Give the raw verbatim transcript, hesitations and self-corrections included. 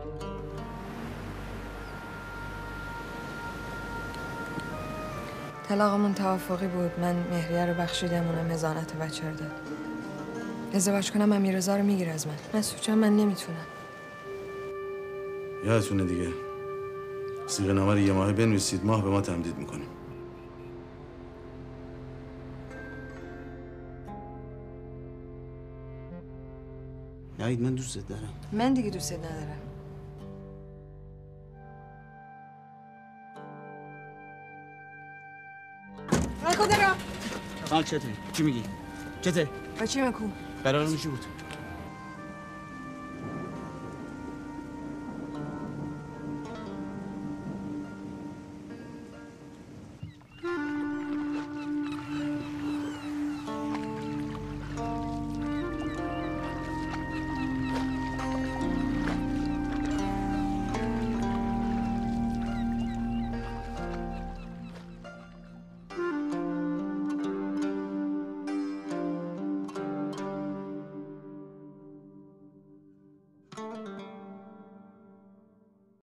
طلاقمون توافقی بود. من مهریه رو بخشیدم، اونم هزانت بچه رو داد. ازدواج کنم امیررضا رو میگیره از من. من سوچم من نمیتونم. یادتونه دیگه صیغه نامه رو یه ماه بنویسید، ماه به ما تمدید میکنیم. نهید من دوستت دارم. من دیگه دوستت ندارم. من کجا رو؟ خانم چته؟ چی میگی؟ چته؟ با چی مکو؟ قرارمون چی بود؟